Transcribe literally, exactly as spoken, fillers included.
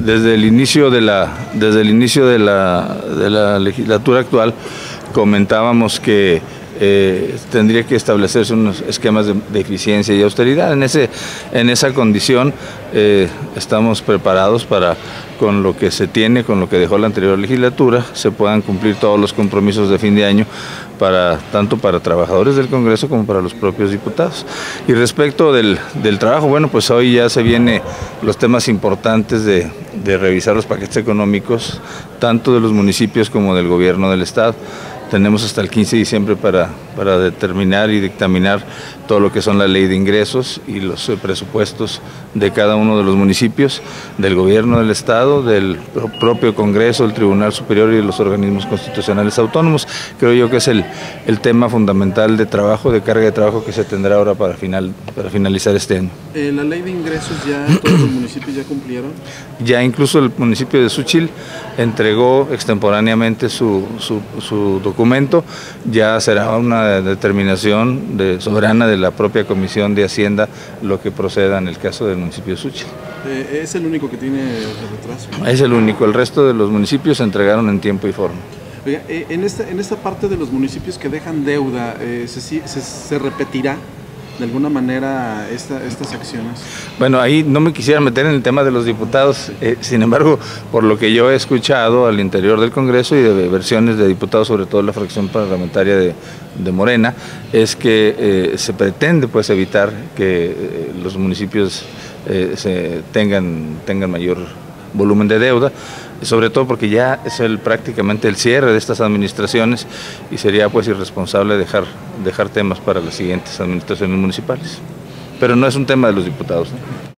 desde el inicio de la, desde el inicio de la, de la legislatura actual comentábamos que eh, tendría que establecerse unos esquemas de, de eficiencia y austeridad. En, ese, en esa condición eh, estamos preparados para, con lo que se tiene, con lo que dejó la anterior legislatura, se puedan cumplir todos los compromisos de fin de año, para, tanto para trabajadores del Congreso como para los propios diputados. Y respecto del, del trabajo, bueno, pues hoy ya se vienen los temas importantes de, de revisar los paquetes económicos, tanto de los municipios como del gobierno del Estado. Tenemos hasta el quince de diciembre para, para determinar y dictaminar todo lo que son la ley de ingresos y los presupuestos de cada uno de los municipios, del gobierno del Estado, del propio Congreso, del Tribunal Superior y de los organismos constitucionales autónomos. Creo yo que es el, el tema fundamental de trabajo, de carga de trabajo que se tendrá ahora para, final, para finalizar este año. Eh, ¿La ley de ingresos ya todos los municipios ya cumplieron? Ya incluso el municipio de Xúchitl entregó extemporáneamente su, su, su documento, ya será una determinación de, soberana de la propia Comisión de Hacienda lo que proceda en el caso del municipio de Xúchitl. Eh, ¿Es el único que tiene retraso? Es el único, el resto de los municipios se entregaron en tiempo y forma. Oiga, eh, en, esta, en esta parte de los municipios que dejan deuda, eh, ¿se, se, ¿se repetirá de alguna manera esta, estas acciones? Bueno, ahí no me quisiera meter en el tema de los diputados, eh, sin embargo, por lo que yo he escuchado al interior del Congreso y de versiones de diputados, sobre todo la fracción parlamentaria de, de Morena, es que eh, se pretende pues evitar que eh, los municipios eh, se tengan, tengan mayor volumen de deuda, sobre todo porque ya es el, prácticamente el cierre de estas administraciones y sería pues irresponsable dejar, dejar temas para las siguientes administraciones municipales. Pero no es un tema de los diputados, ¿no?